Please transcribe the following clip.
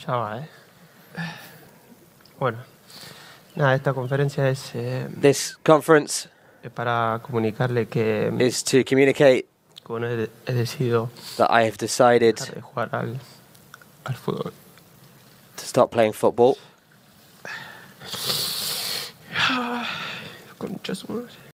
va, Bueno, nada, esta conferencia es This conference para comunicarle que, is to communicate bueno, he decidido that I have decided dejar de jugar al fútbol. to stop playing football. Concha su madre.